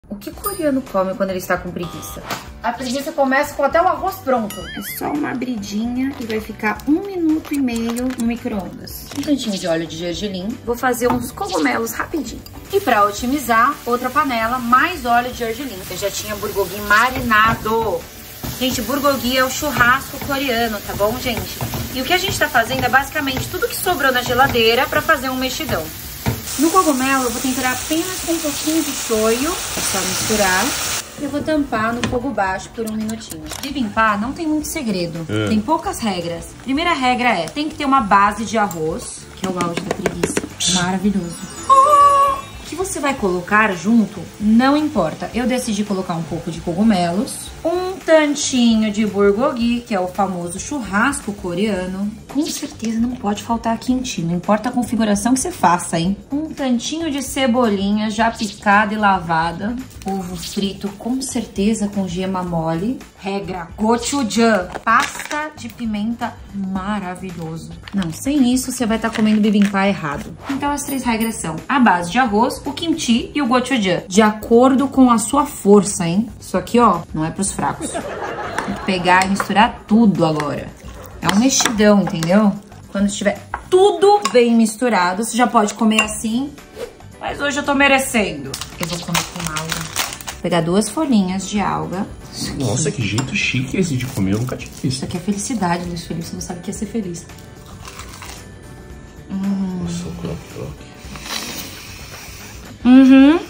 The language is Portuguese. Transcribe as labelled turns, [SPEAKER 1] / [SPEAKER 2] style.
[SPEAKER 1] O que coreano come quando ele está com preguiça? A preguiça começa com até o arroz pronto. É só uma abridinha e vai ficar 1,5 minutos no micro-ondas. Um tantinho de óleo de gergelim. Vou fazer uns cogumelos rapidinho. E para otimizar, outra panela, mais óleo de gergelim. Eu já tinha bulgogi marinado. Gente, bulgogi é o churrasco coreano, tá bom, gente? E o que a gente tá fazendo é basicamente tudo que sobrou na geladeira para fazer um mexidão. No cogumelo eu vou temperar apenas com um pouquinho de shoyu, é só misturar. E eu vou tampar no fogo baixo por 1 minutinho. Bibimbap não tem muito segredo, tem poucas regras. Primeira regra é, tem que ter uma base de arroz, que é o auge da preguiça. Maravilhoso. O que você vai colocar junto, não importa. Eu decidi colocar um pouco de cogumelos, um tantinho de bulgogi, que é o famoso churrasco coreano. Com certeza não pode faltar quentinho, não importa a configuração que você faça, hein? Um tantinho de cebolinha já picada e lavada. Ovo frito, com certeza com gema mole. Regra, gochujang, pasta de pimenta maravilhoso. Não, sem isso você vai estar comendo bibimbap errado. Então as 3 regras são a base de arroz, o kimchi e o gochujang. De acordo com a sua força, hein? Isso aqui, ó, não é pros fracos. Tem que pegar e misturar tudo agora. É um mexidão, entendeu? Quando estiver tudo bem misturado, você já pode comer assim. Mas hoje eu tô merecendo. Eu vou comer com alga. Vou pegar 2 folhinhas de alga.
[SPEAKER 2] Nossa, que jeito chique esse de comer, eu nunca tinha visto.
[SPEAKER 1] Isso aqui é felicidade, Luiz Felipe. Você não sabe o que é ser feliz.
[SPEAKER 2] Nossa, o croque-croque.